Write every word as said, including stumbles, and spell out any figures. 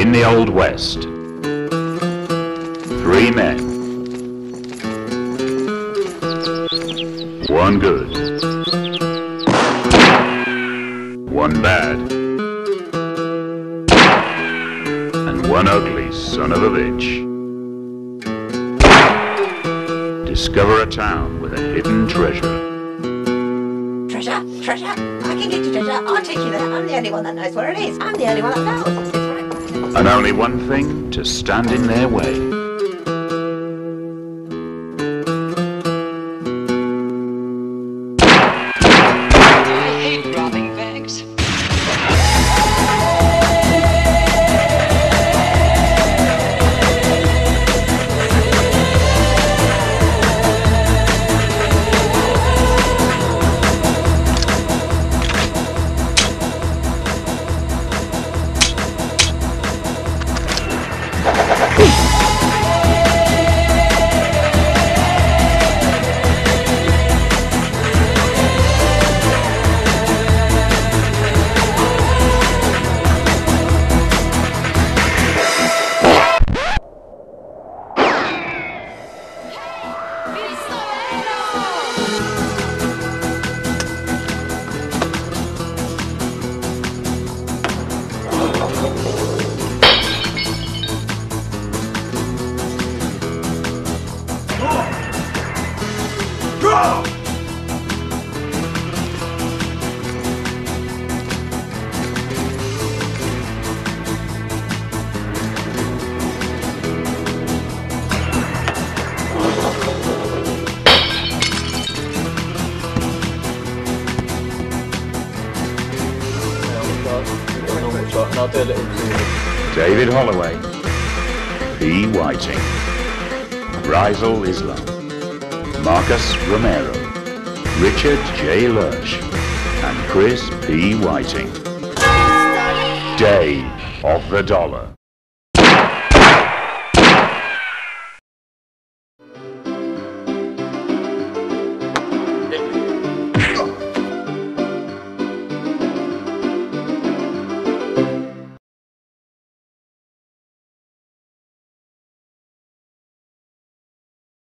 In the Old West, three men, one good, one bad, and one ugly son of a bitch. Discover a town with a hidden treasure. Treasure? Treasure? I can get you treasure. I'll take you there. I'm the only one that knows where it is. I'm the only one that knows. It's right. And only one thing to stand in their way. I hate robbing banks. David Holloway, P. Whiting, Rizal Islam, Marcus Romero, Richard J. Lurch, and Chris P. Whiting. Day of the Dollar.